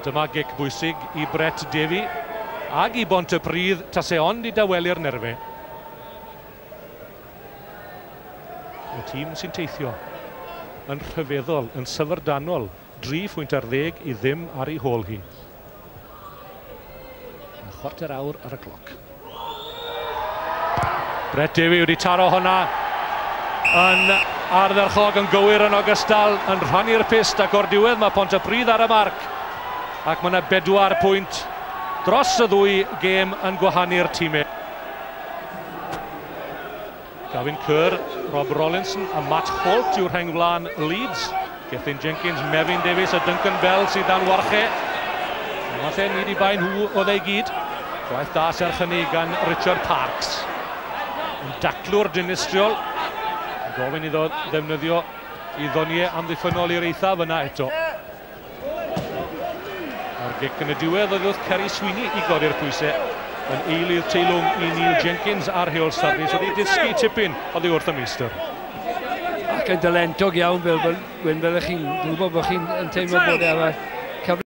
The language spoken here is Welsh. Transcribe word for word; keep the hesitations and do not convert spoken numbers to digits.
Dyma gic bwysig i Brett Davey ag i Bontypridd tase ond i dawelu'r nerfe. Y tîm sy'n teithio yn rhyfeddol, yn syfrdanol, dri phwynt ar ddeg i ddim ar ei hôl hi. Yn chwarter awr ar y cloc. Brett Davey wedi taro honna yn ardderchog yn gywir yn ogystal, yn rhannu'r pist ac o'r diwedd mae Pontypridd ar y marc. Ac mae yna bedwar pwynt dros y ddwy gêm yn gwahanu'r tîmau. Gavin Kerr, Rob Rollinson a Matt Holt yw'r rheng flaen Leeds. Gethin Jenkins, Mefin Davies a Duncan Bell sydd dan warche. Falle nid i bain hw oedd ei gyd. Gwaith da serch hynny gan Richard Parks. Yn daclwr dinistriol. Yn gofyn iddo ddefnyddio i ddoniau amddiffynol i'r eithaf yna eto. A'r gic yn y diwedd oedd wrth Kerry Sweeney i godi'r pwysau. Yn eilydd teilwng i Neil Jenkins ar heol Sarnis wedi disgu tipyn oddi wrth y meistr. Ac yn dylentog iawn fel, fel, fel chi'n gwybod bod chi'n teimlo bod e